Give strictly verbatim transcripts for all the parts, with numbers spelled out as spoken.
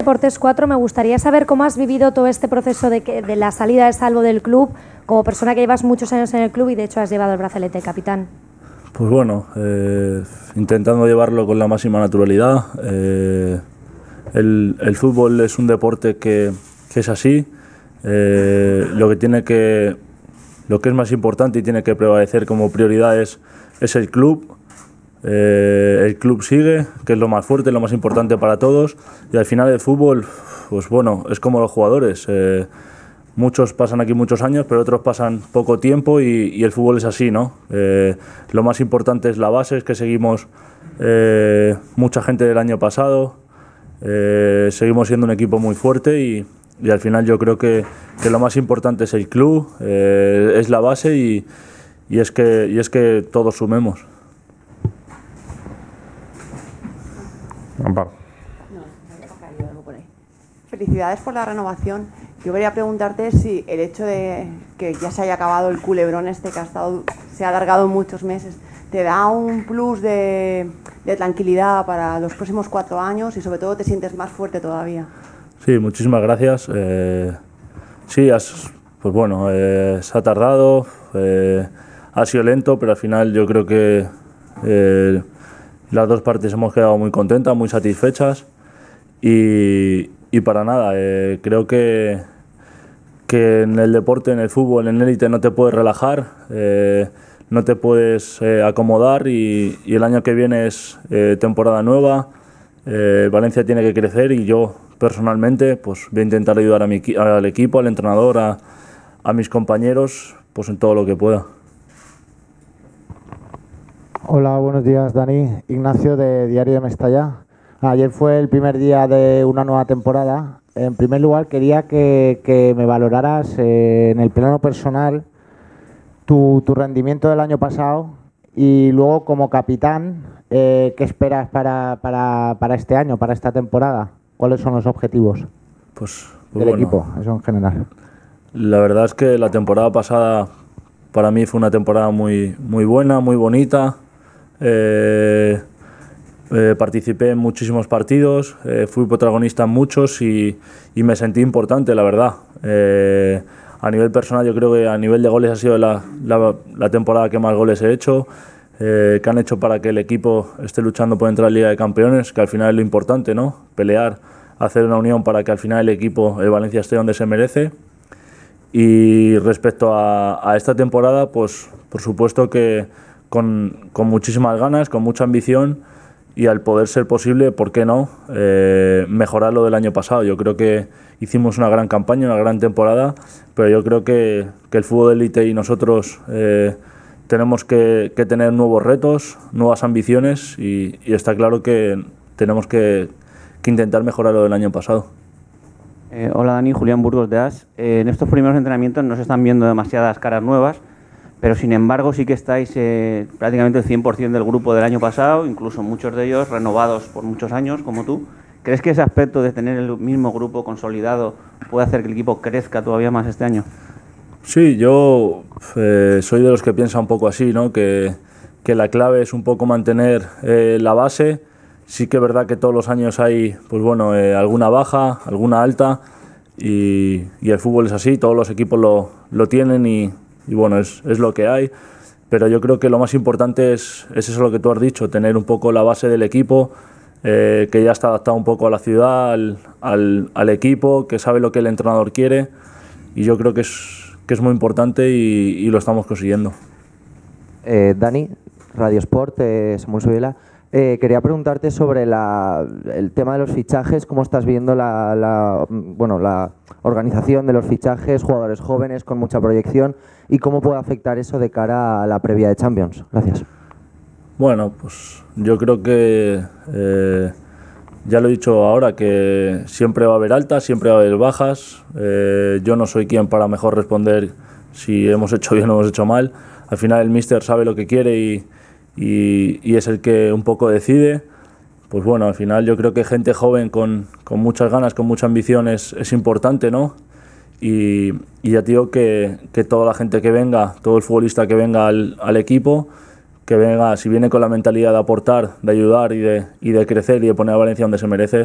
Deportes cuatro. Me gustaría saber cómo has vivido todo este proceso de, que, de la salida de Salvo del club, como persona que llevas muchos años en el club y de hecho has llevado el brazalete de capitán. Pues bueno, eh, intentando llevarlo con la máxima naturalidad. Eh, el, el fútbol es un deporte que, que es así. Eh, lo que tiene que, lo que es más importante y tiene que prevalecer como prioridad es, es el club. Eh, el club sigue, que es lo más fuerte, lo más importante para todos. Y al final el fútbol, pues bueno, es como los jugadores. Eh, Muchos pasan aquí muchos años, pero otros pasan poco tiempo y, y el fútbol es así, ¿no? Eh, lo más importante es la base, es que seguimos eh, mucha gente del año pasado, eh, seguimos siendo un equipo muy fuerte y, y al final yo creo que, que lo más importante es el club, eh, es la base y, y, es que, y es que todos sumemos. Amparo. Felicidades por la renovación. Yo quería preguntarte si el hecho de que ya se haya acabado el culebrón este que ha estado, se ha alargado muchos meses, te da un plus de, de tranquilidad para los próximos cuatro años y sobre todo te sientes más fuerte todavía. Sí, muchísimas gracias. Eh, sí, has, pues bueno, eh, se ha tardado, eh, ha sido lento, pero al final yo creo que eh, las dos partes hemos quedado muy contentas, muy satisfechas y Y para nada, eh, creo que, que en el deporte, en el fútbol, en élite no te puedes relajar, eh, no te puedes eh, acomodar y, y el año que viene es eh, temporada nueva, eh, Valencia tiene que crecer y yo personalmente pues, voy a intentar ayudar a mi, al equipo, al entrenador, a, a mis compañeros pues, en todo lo que pueda. Hola, buenos días Dani, Ignacio de Diario de Mestalla. Ayer fue el primer día de una nueva temporada. En primer lugar, quería que, que me valoraras eh, en el plano personal tu, tu rendimiento del año pasado y luego como capitán, eh, ¿qué esperas para, para, para este año, para esta temporada? ¿Cuáles son los objetivos pues, pues del bueno, equipo, eso en general? La verdad es que la temporada pasada para mí fue una temporada muy, muy buena, muy bonita. Eh, Eh, participé en muchísimos partidos, eh, fui protagonista en muchos y, y me sentí importante, la verdad. Eh, a nivel personal yo creo que a nivel de goles ha sido la, la, la temporada que más goles he hecho, eh, que han hecho para que el equipo esté luchando por entrar a la Liga de Campeones, que al final es lo importante, ¿no? Pelear, hacer una unión para que al final el equipo, el Valencia, esté donde se merece. Y respecto a, a esta temporada, pues por supuesto que con, con muchísimas ganas, con mucha ambición, y al poder ser posible, ¿por qué no?, eh, mejorar lo del año pasado. Yo creo que hicimos una gran campaña, una gran temporada, pero yo creo que, que el fútbol de élite y nosotros eh, tenemos que, que tener nuevos retos, nuevas ambiciones y, y está claro que tenemos que, que intentar mejorar lo del año pasado. Eh, hola Dani, Julián Burgos de As. Eh, en estos primeros entrenamientos no se están viendo demasiadas caras nuevas, pero sin embargo sí que estáis eh, prácticamente el cien por cien del grupo del año pasado, incluso muchos de ellos renovados por muchos años, como tú. ¿Crees que ese aspecto de tener el mismo grupo consolidado puede hacer que el equipo crezca todavía más este año? Sí, yo eh, soy de los que piensa un poco así, ¿no? Que, que la clave es un poco mantener eh, la base. Sí que es verdad que todos los años hay, pues bueno, eh, alguna baja, alguna alta y, y el fútbol es así, todos los equipos lo, lo tienen y Y bueno, es, es lo que hay, pero yo creo que lo más importante es, es eso lo que tú has dicho, tener un poco la base del equipo, eh, que ya está adaptado un poco a la ciudad, al, al, al equipo, que sabe lo que el entrenador quiere y yo creo que es, que es muy importante y, y lo estamos consiguiendo. Eh, Dani, Radio Sport, eh, Samuel Soyela. Eh, quería preguntarte sobre la, el tema de los fichajes, cómo estás viendo la, la, bueno, la organización de los fichajes, jugadores jóvenes con mucha proyección y cómo puede afectar eso de cara a la previa de Champions. Gracias. Bueno, pues yo creo que eh, ya lo he dicho ahora, que siempre va a haber altas, siempre va a haber bajas. Eh, yo no soy quien para mejor responder si hemos hecho bien o hemos hecho mal. Al final el míster sabe lo que quiere y Y, y es el que un poco decide. Pues bueno, al final yo creo que gente joven con, con muchas ganas, con mucha ambición es, es importante, ¿no? Y, y ya te digo que, que toda la gente que venga, todo el futbolista que venga al, al equipo, que venga, si viene con la mentalidad de aportar, de ayudar y de, y de crecer y de poner a Valencia donde se merece,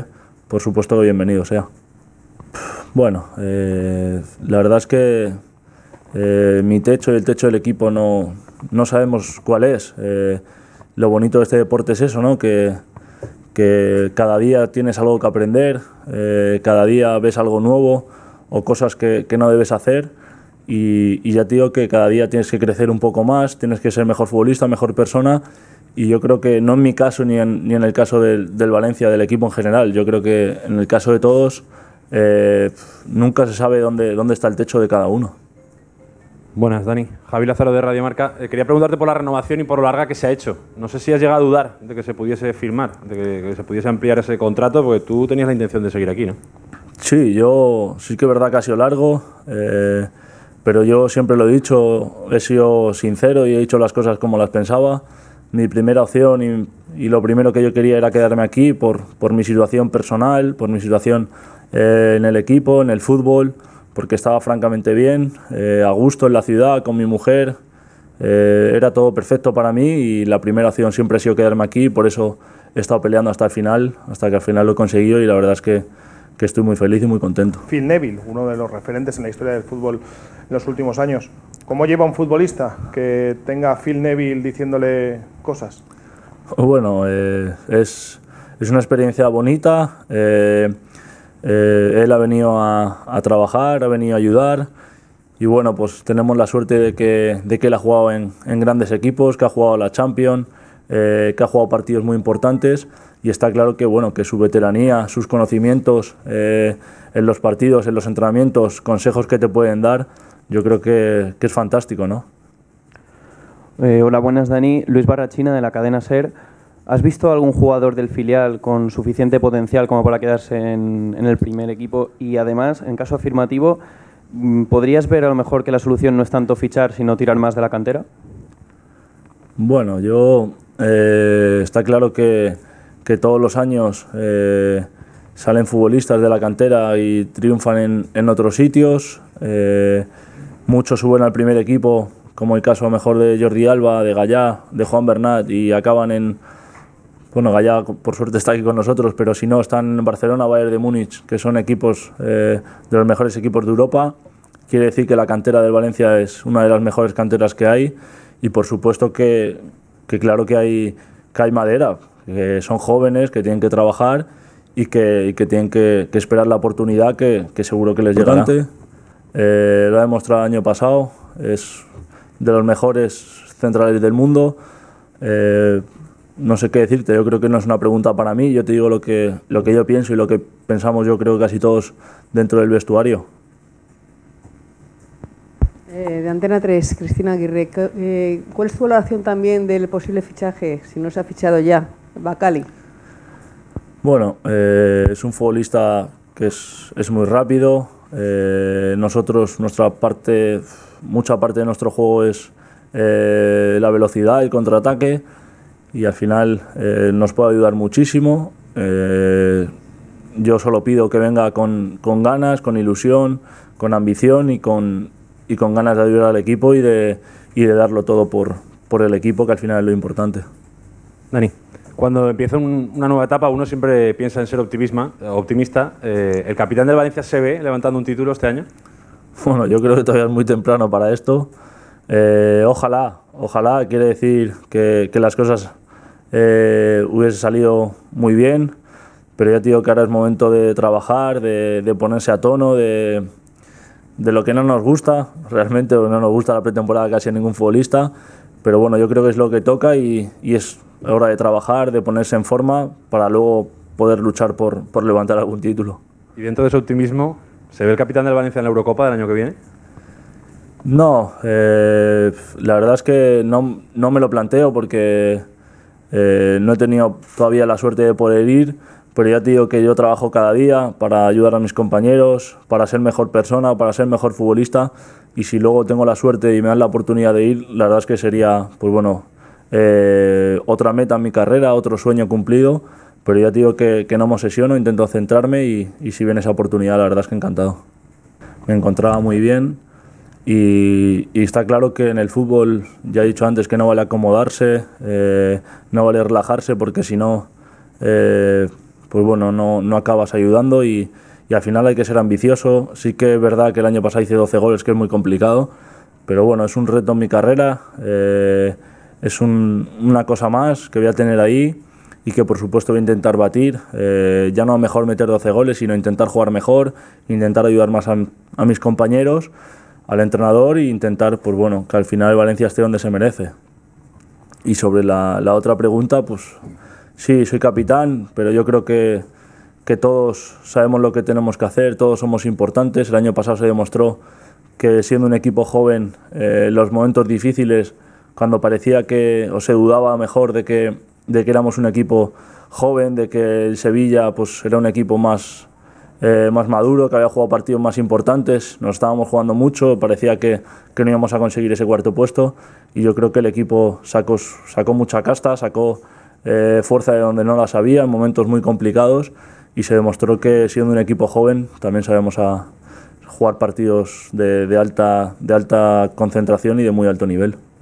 por supuesto que bienvenido sea. Bueno, eh, la verdad es que eh, mi techo y el techo del equipo no, no sabemos cuál es. Eh, lo bonito de este deporte es eso, ¿no? Que, que cada día tienes algo que aprender, eh, cada día ves algo nuevo o cosas que, que no debes hacer y, y ya te digo que cada día tienes que crecer un poco más, tienes que ser mejor futbolista, mejor persona y yo creo que no en mi caso ni en, ni en el caso del, del Valencia, del equipo en general, yo creo que en el caso de todos eh, nunca se sabe dónde, dónde está el techo de cada uno. Buenas, Dani. Javi Lázaro de Radio Marca. Eh, quería preguntarte por la renovación y por lo larga que se ha hecho. No sé si has llegado a dudar de que se pudiese firmar, de que, que se pudiese ampliar ese contrato, porque tú tenías la intención de seguir aquí, ¿no? Sí, yo sí que es verdad que ha sido largo, eh, pero yo siempre lo he dicho, he sido sincero y he dicho las cosas como las pensaba. Mi primera opción y, y lo primero que yo quería era quedarme aquí por, por mi situación personal, por mi situación eh, en el equipo, en el fútbol, porque estaba francamente bien, eh, a gusto en la ciudad, con mi mujer, eh, era todo perfecto para mí y la primera opción siempre ha sido quedarme aquí, por eso he estado peleando hasta el final, hasta que al final lo he conseguido y la verdad es que, que estoy muy feliz y muy contento. Phil Neville, uno de los referentes en la historia del fútbol en los últimos años. ¿Cómo lleva un futbolista que tenga a Phil Neville diciéndole cosas? Bueno, eh, es, es una experiencia bonita. Eh, Eh, él ha venido a, a trabajar, ha venido a ayudar y bueno, pues tenemos la suerte de que, de que él ha jugado en, en grandes equipos, que ha jugado la Champions, eh, que ha jugado partidos muy importantes y está claro que, bueno, que su veteranía, sus conocimientos eh, en los partidos, en los entrenamientos, consejos que te pueden dar, yo creo que, que es fantástico, ¿no? Eh, hola, buenas, Dani. Luis Barrachina de la cadena SER. ¿Has visto algún jugador del filial con suficiente potencial como para quedarse en, en el primer equipo? Y además, en caso afirmativo, ¿podrías ver a lo mejor que la solución no es tanto fichar, sino tirar más de la cantera? Bueno, yo eh, está claro que, que todos los años eh, salen futbolistas de la cantera y triunfan en, en otros sitios. Eh, muchos suben al primer equipo, como el caso a lo mejor de Jordi Alba, de Gallá, de Juan Bernat, y acaban en... Bueno, Gallá por suerte está aquí con nosotros, pero si no están en Barcelona, Bayern de Múnich, que son equipos eh, de los mejores equipos de Europa. Quiere decir que la cantera del Valencia es una de las mejores canteras que hay y por supuesto que, que claro que hay, que hay madera, que son jóvenes, que tienen que trabajar y que, y que tienen que, que esperar la oportunidad que, que seguro que les llegará. Eh, lo ha demostrado el año pasado, es de los mejores centrales del mundo. Eh, No sé qué decirte, yo creo que no es una pregunta para mí, yo te digo lo que, lo que yo pienso y lo que pensamos yo creo casi todos dentro del vestuario. Eh, de Antena tres, Cristina Aguirre, eh, ¿cuál es tu valoración también del posible fichaje, si no se ha fichado ya, Bacali? Bueno, eh, es un futbolista que es, es muy rápido, eh, nosotros, nuestra parte, mucha parte de nuestro juego es eh, la velocidad, el contraataque, y al final eh, nos puede ayudar muchísimo. Eh, yo solo pido que venga con, con ganas, con ilusión, con ambición y con, y con ganas de ayudar al equipo y de, y de darlo todo por, por el equipo, que al final es lo importante. Dani, cuando empieza un, una nueva etapa uno siempre piensa en ser optimista. optimista. Eh, ¿El capitán del Valencia se ve levantando un título este año? Bueno, yo creo que todavía es muy temprano para esto. Eh, ojalá, ojalá, quiere decir que, que las cosas Eh, hubiese salido muy bien, pero ya te digo que ahora es momento de trabajar, de, de ponerse a tono, de, de lo que no nos gusta, realmente no nos gusta la pretemporada casi a ningún futbolista, pero bueno, yo creo que es lo que toca y, y es hora de trabajar, de ponerse en forma para luego poder luchar por, por levantar algún título. Y dentro de ese optimismo, ¿se ve el capitán del Valencia en la Eurocopa del año que viene? No, eh, la verdad es que no, no me lo planteo porque Eh, no he tenido todavía la suerte de poder ir, pero ya te digo que yo trabajo cada día para ayudar a mis compañeros, para ser mejor persona, para ser mejor futbolista, y si luego tengo la suerte y me dan la oportunidad de ir, la verdad es que sería, pues bueno, eh, otra meta en mi carrera, otro sueño cumplido, pero ya te digo que, que no me obsesiono, intento centrarme y, y si viene esa oportunidad, la verdad es que encantado. Me encontraba muy bien. Y, y está claro que en el fútbol, ya he dicho antes, que no vale acomodarse, eh, no vale relajarse, porque si no, eh, pues bueno, no, no acabas ayudando y, y al final hay que ser ambicioso. Sí que es verdad que el año pasado hice doce goles, que es muy complicado, pero bueno, es un reto en mi carrera, eh, es un, una cosa más que voy a tener ahí y que por supuesto voy a intentar batir, eh, ya no a mejor meter doce goles, sino intentar jugar mejor, intentar ayudar más a, a mis compañeros, al entrenador e intentar, pues bueno, que al final el Valencia esté donde se merece. Y sobre la, la otra pregunta, pues sí, soy capitán, pero yo creo que, que todos sabemos lo que tenemos que hacer, todos somos importantes. El año pasado se demostró que siendo un equipo joven, eh, los momentos difíciles, cuando parecía que o se dudaba mejor de que, de que éramos un equipo joven, de que el Sevilla pues, era un equipo más, eh, más maduro, que había jugado partidos más importantes, nos estábamos jugando mucho, parecía que, que no íbamos a conseguir ese cuarto puesto y yo creo que el equipo sacó, sacó mucha casta, sacó eh, fuerza de donde no las había en momentos muy complicados y se demostró que siendo un equipo joven también sabemos a jugar partidos de, de, alta, de alta concentración y de muy alto nivel.